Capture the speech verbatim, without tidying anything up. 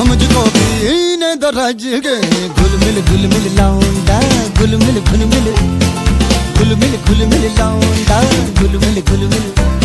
मुझको पीने दो रज के। घुल मिल घुल मिल लौंडा, घुल मिल घुल मिल, घुल मिल घुल मिल लौंडा, घुल मिल घुल मिल।